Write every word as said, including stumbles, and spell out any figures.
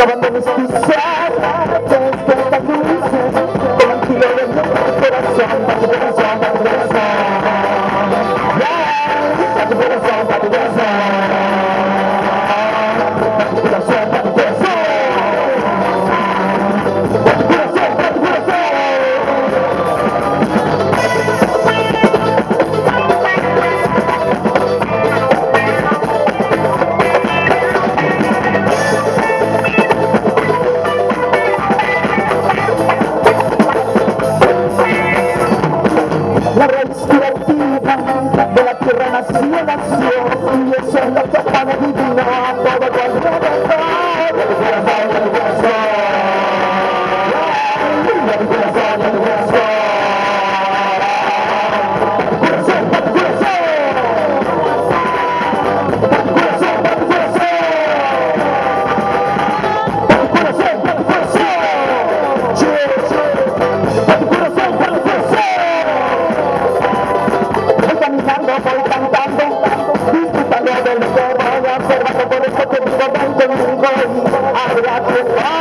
abandones pisar desde esta dulce, tranquilo de mi corazón, pa' tu corazón, pa' tu corazón. Yeah, pa' tu corazón, pa' tu corazón. Pa' tu corazón, pa' tu corazón. Pa' tu corazón, pa' tu corazón. La raíz creativa de la tierra nació, nació, y eso es lo que pone divino a todo tu alrededor. De tu corazón, de tu corazón, de tu corazón, de tu corazón. Corazón, pa' tu corazón. Pa' tu corazón, pa' tu corazón. Pa' tu corazón, pa' tu corazón. Yeah, yeah. Pa' tu corazón, pa' tu corazón. Voy caminando, voy cantando, disfrutando de lo que voy a hacer, bajo por eso te digo, ven conmigo y abre tu